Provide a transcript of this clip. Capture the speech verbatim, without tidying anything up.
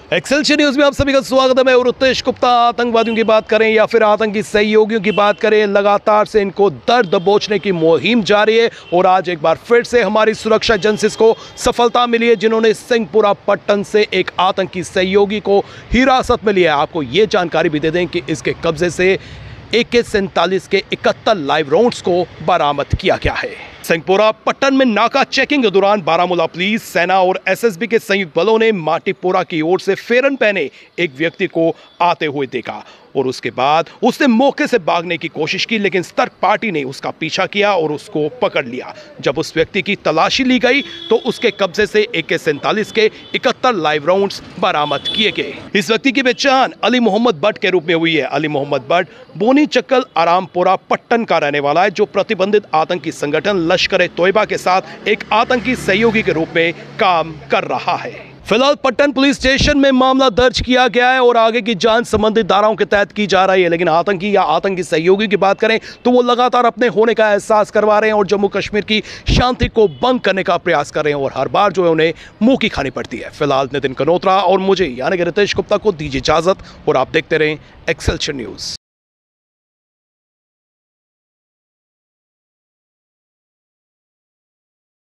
Excelsior news में आप सभी का स्वागत है। मैं रितेश गुप्ता। आतंकवादियों की बात करें या फिर आतंकी सहयोगियों की बात करें, लगातार से इनको दर दबोचने की मुहिम जारी है और आज एक बार फिर से हमारी सुरक्षा एजेंसीज को सफलता मिली है, जिन्होंने सिंहपुरा पट्टन से एक आतंकी सहयोगी को हिरासत में लिया है। आपको यह जानकारी भी दे दें कि इसके कब्जे से ए के सैंतालीस के इकहत्तर लाइव राउंड्स को बरामद किया गया है। सिंहपुरा पट्टन में नाका चेकिंग के दौरान बारामूला पुलिस, सेना और एस एस बी के संयुक्त बलों ने माटीपुरा की ओर से फेरन पहने एक व्यक्ति को आते हुए देखा और उसके बाद उसने मौके से भागने की कोशिश की, लेकिन सतर्क पार्टी ने उसका पीछा किया और उसको पकड़ लिया। जब उस व्यक्ति की तलाशी ली गई तो उसके कब्जे से ए के सैंतालीस के इकहत्तर लाइव राउंड्स बरामद किए गए। इस व्यक्ति की पहचान अली मोहम्मद भट्ट के रूप में हुई है। अली मोहम्मद भट्ट बोनी चक्कल आरामपुरा पट्टन का रहने वाला है, जो प्रतिबंधित आतंकी संगठन लश्कर ए तोयबा के साथ एक आतंकी सहयोगी के रूप में काम कर रहा है। फिलहाल पट्टन पुलिस स्टेशन में मामला दर्ज किया गया है और आगे की जांच संबंधित धाराओं के तहत की जा रही है। लेकिन आतंकी या आतंकी सहयोगी की बात करें तो वो लगातार अपने होने का एहसास करवा रहे हैं और जम्मू कश्मीर की शांति को भंग करने का प्रयास कर रहे हैं और हर बार जो है उन्हें मुंह की खानी पड़ती है। फिलहाल नितिन कनोत्रा और मुझे यानी कि रितेश गुप्ता को दीजिए इजाजत और आप देखते रहें एक्सेलशियर न्यूज।